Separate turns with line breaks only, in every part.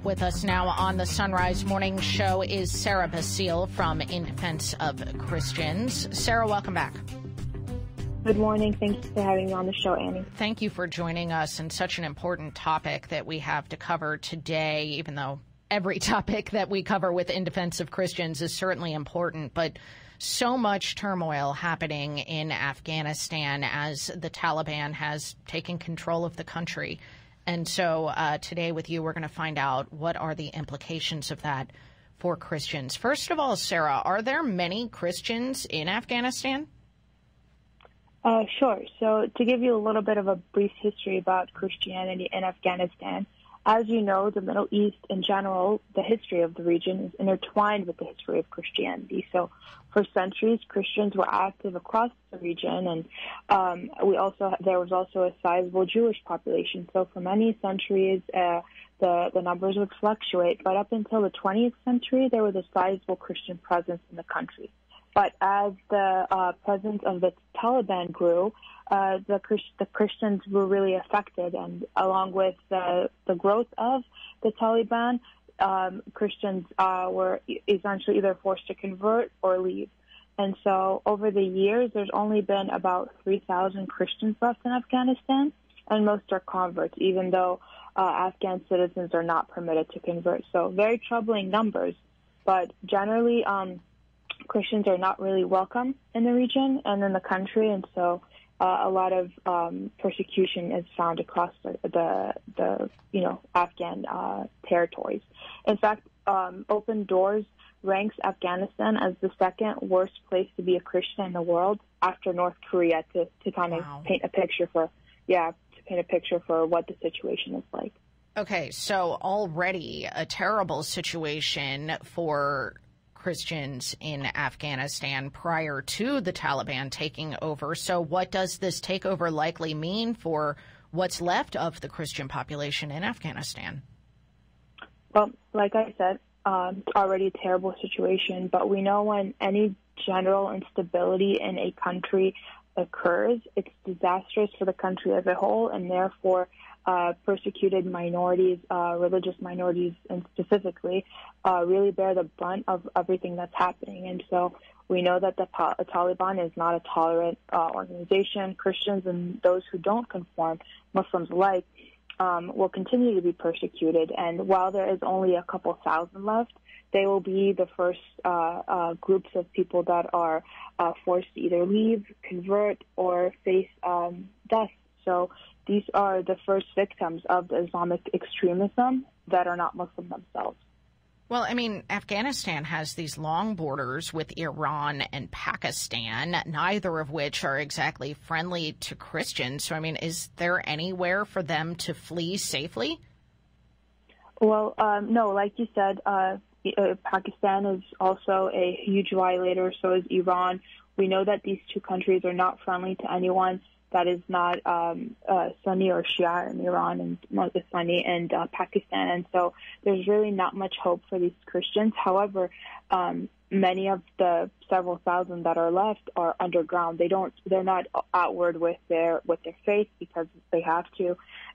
With us now on the Sunrise Morning Show is Sarah Basile from In Defense of Christians. Sarah, welcome back.
Good morning. Thank you for having me on the show, Annie.
Thank you for joining us in such an important topic that we have to cover today, even though every topic that we cover with In Defense of Christians is certainly important. But so much turmoil happening in Afghanistan as the Taliban has taken control of the country. And so today with you, we're going to find out what are the implications of that for Christians. First of all, Sarah, are there many Christians in Afghanistan?
Sure. So to give you a little bit of a brief history about Christianity in Afghanistan, as you know, the Middle East in general, the history of the region is intertwined with the history of Christianity. So for centuries, Christians were active across the region, and there was also a sizable Jewish population. So for many centuries, the numbers would fluctuate. But up until the 20th century, there was a sizable Christian presence in the country. But as the presence of the Taliban grew, the Christians were really affected, and along with the growth of the Taliban, Christians were essentially either forced to convert or leave. And so over the years, there's only been about 3,000 Christians left in Afghanistan, and most are converts, even though Afghan citizens are not permitted to convert. So very troubling numbers, but generally Christians are not really welcome in the region and in the country, and so a lot of persecution is found across the Afghan territories. In fact, Open Doors ranks Afghanistan as the second worst place to be a Christian in the world after North Korea, to kind of paint a picture for what the situation is like.
Okay, so already a terrible situation for Christians in Afghanistan prior to the Taliban taking over. So what does this takeover likely mean for what's left of the Christian population in Afghanistan?
Well, like I said, it's already a terrible situation, but we know when any general instability in a country occurs, it's disastrous for the country as a whole, and therefore persecuted minorities, religious minorities and specifically, really bear the brunt of everything that's happening. And so we know that the Taliban is not a tolerant organization. Christians and those who don't conform, Muslims alike, will continue to be persecuted. And while there is only a couple thousand left, they will be the first groups of people that are forced to either leave, convert, or face death. So these are the first victims of the Islamic extremism that are not Muslim themselves.
Well, I mean, Afghanistan has these long borders with Iran and Pakistan, neither of which are exactly friendly to Christians. So, I mean, is there anywhere for them to flee safely? Well,
no, like you said, Pakistan is also a huge violator, so is Iran. We know that these two countries are not friendly to anyone that is not Sunni or Shia in Iran, and the Sunni and Pakistan. And so there's really not much hope for these Christians. However, many of the several thousand that are left are underground. They're not outward with their faith because they have to.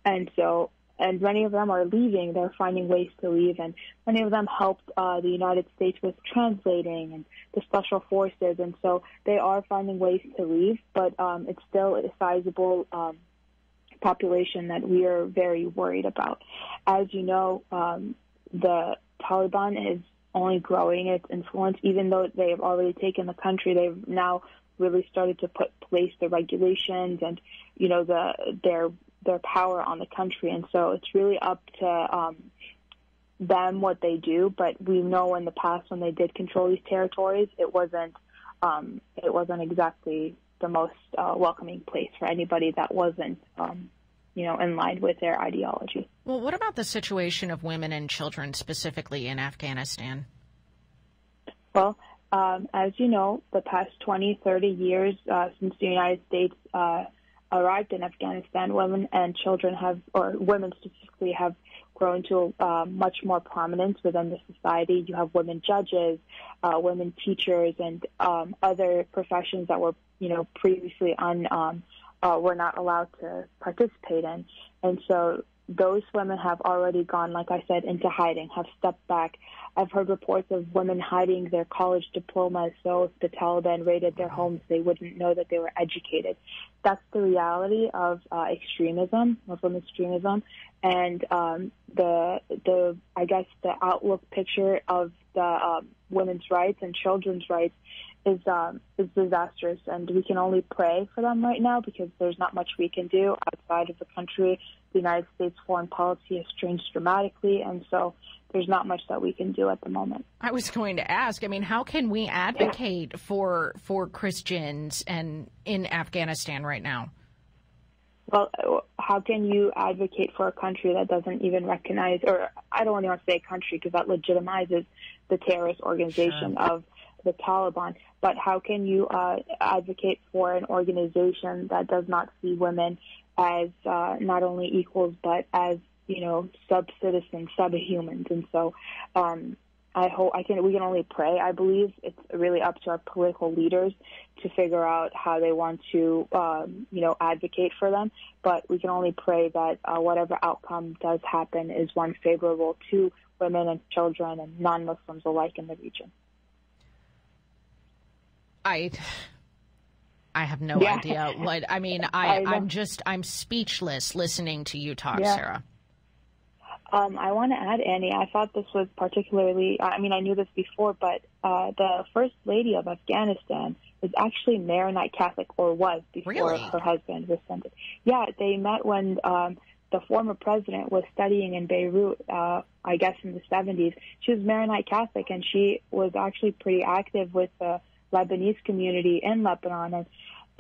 And many of them are leaving. They're finding ways to leave, and many of them helped the United States with translating and the special forces, and so they are finding ways to leave, but it's still a sizable population that we are very worried about. As you know, the Taliban is only growing its influence, even though they have already taken the country. They've now really started to place the regulations and, you know, their power on the country, and so it's really up to them what they do. But we know in the past when they did control these territories, it wasn't exactly the most welcoming place for anybody that wasn't in line with their ideology.
Well, what about the situation of women and children specifically in Afghanistan?
Well, as you know, the past 20, 30 years since the United States arrived in Afghanistan, women and children women specifically have grown to much more prominence within the society. You have women judges, women teachers, and other professions that were, previously were not allowed to participate in. And so those women have already gone, like I said, into hiding, have stepped back. I've heard reports of women hiding their college diplomas, so if the Taliban raided their homes, they wouldn't know that they were educated. That's the reality of extremism, Muslim extremism, and I guess the outlook picture of the women's rights and children's rights is disastrous, and we can only pray for them right now because there's not much we can do outside of the country. The United States foreign policy has changed dramatically, and so there's not much that we can do at the moment.
I was going to ask, I mean, how can we advocate for Christians and in Afghanistan right now?
Well, how can you advocate for a country that doesn't even recognize, or I don't want to say country because that legitimizes the terrorist organization of the Taliban, but how can you advocate for an organization that does not see women as not only equals but as, sub-citizens, subhumans? And so we can only pray. I believe it's really up to our political leaders to figure out how they want to, advocate for them. But we can only pray that whatever outcome does happen is one favorable to women and children and non-Muslims alike in the region.
I have no idea what, I mean, I'm speechless listening to you talk, Sarah.
I want to add, Annie, I thought this was particularly, I knew this before, but the First Lady of Afghanistan is actually Maronite Catholic, or was before her husband was sentenced. Yeah, they met when the former president was studying in Beirut, I guess in the 70s. She was Maronite Catholic, and she was actually pretty active with the Lebanese community in Lebanon. And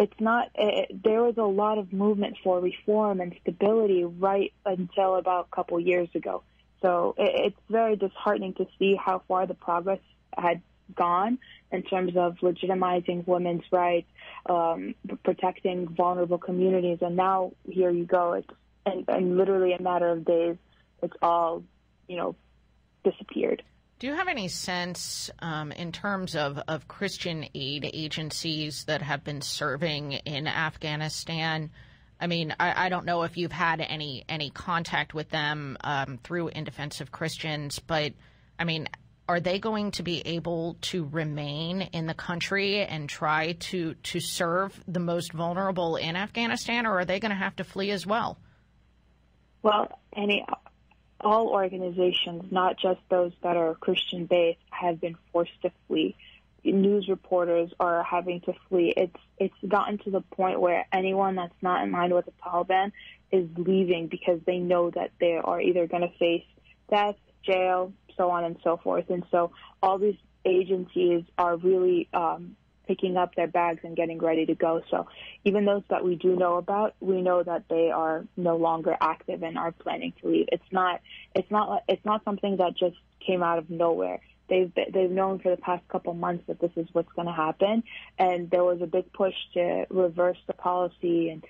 there was a lot of movement for reform and stability right until about a couple years ago. So it's very disheartening to see how far the progress had gone in terms of legitimizing women's rights, protecting vulnerable communities. And now here you go. And literally a matter of days, it's all, disappeared.
Do you have any sense in terms of Christian aid agencies that have been serving in Afghanistan? I mean, I don't know if you've had any contact with them through In Defense of Christians, but, I mean, are they going to be able to remain in the country and try to serve the most vulnerable in Afghanistan, or are they going to have to flee as well?
Well, all organizations, not just those that are Christian-based, have been forced to flee. News reporters are having to flee. It's gotten to the point where anyone that's not in line with the Taliban is leaving because they know that they are either going to face death, jail, so on and so forth. And so all these agencies are really picking up their bags and getting ready to go. So even those that we do know about, we know that they are no longer active and are planning to leave. It's not something that just came out of nowhere. They've known for the past couple months that this is what's going to happen, and there was a big push to reverse the policy and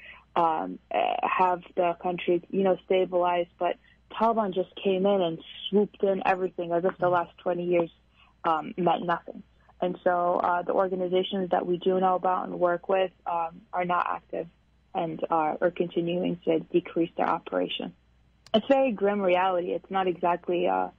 have the country, stabilized. But Taliban just came in and swooped in everything as if the last 20 years meant nothing. And so the organizations that we do know about and work with are not active and are continuing to decrease their operation. It's a very grim reality. It's not exactly a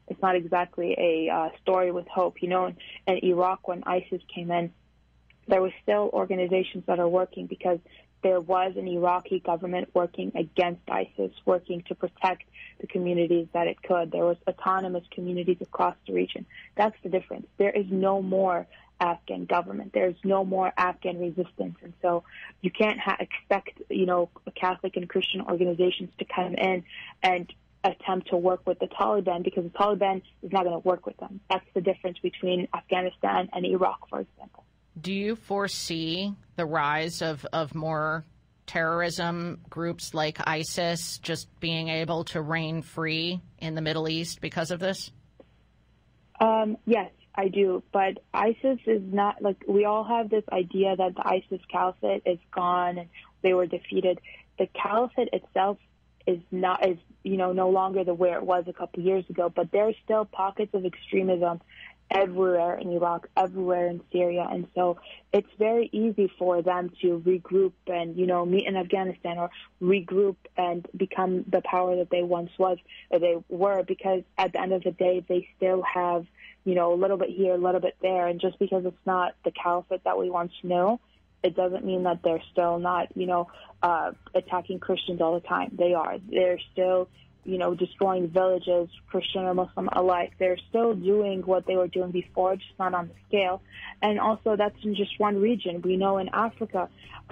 story with hope. In Iraq, when ISIS came in, there were still organizations that are working because there was an Iraqi government working against ISIS, working to protect the communities that it could. There was autonomous communities across the region. That's the difference. There is no more Afghan government. There's no more Afghan resistance. And so you can't expect, Catholic and Christian organizations to come in and attempt to work with the Taliban, because the Taliban is not going to work with them. That's the difference between Afghanistan and Iraq, for example.
Do you foresee the rise of more terrorism groups like ISIS just being able to reign free in the Middle East because of this?
Yes, I do. But ISIS is not, we all have this idea that the ISIS caliphate is gone and they were defeated. The caliphate itself is no longer where it was a couple years ago, but there are still pockets of extremism everywhere in Iraq, everywhere in Syria. And so it's very easy for them to regroup and, meet in Afghanistan or regroup and become the power that they once was or they were, because at the end of the day, they still have, a little bit here, a little bit there. And just because it's not the caliphate that we once knew, it doesn't mean that they're still not, attacking Christians all the time. They are. They're still destroying villages, Christian or Muslim alike. They're still doing what they were doing before, just not on the scale. And also, that's in just one region. We know in Africa,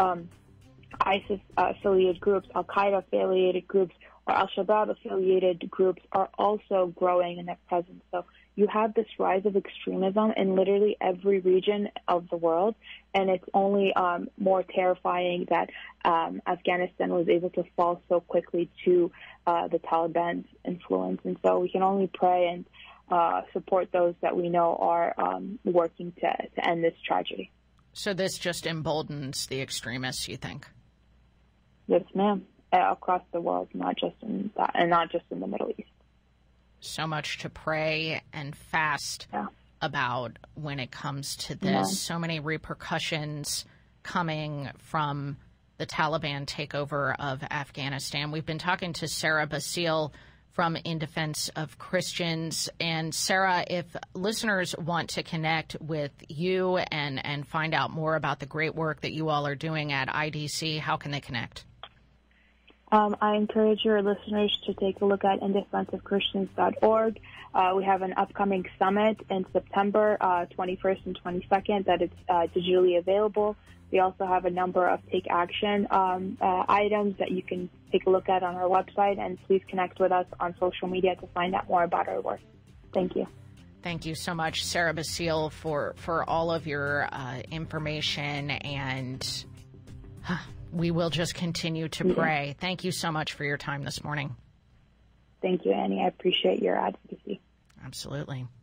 ISIS-affiliated groups, Al-Qaeda-affiliated groups, or Al-Shabaab-affiliated groups are also growing in their presence. So you have this rise of extremism in literally every region of the world, and it's only more terrifying that Afghanistan was able to fall so quickly to the Taliban's influence. And so we can only pray and support those that we know are working to end this tragedy.
So this just emboldens the extremists, you think?
Yes, ma'am. Across the world, not just in the Middle East.
So much to pray and fast about when it comes to this. Yeah. So many repercussions coming from the Taliban takeover of Afghanistan. We've been talking to Sarah Basile from In Defense of Christians. And Sarah, if listeners want to connect with you and find out more about the great work that you all are doing at IDC, how can they connect?
I encourage your listeners to take a look at indefenseofchristians.org. We have an upcoming summit in September 21st and 22nd that is digitally available. We also have a number of take action items that you can take a look at on our website, and please connect with us on social media to find out more about our work. Thank you.
Thank you so much, Sarah Basile, for all of your information, and we will just continue to pray. Thank you so much for your time this morning.
Thank you, Annie. I appreciate your advocacy.
Absolutely.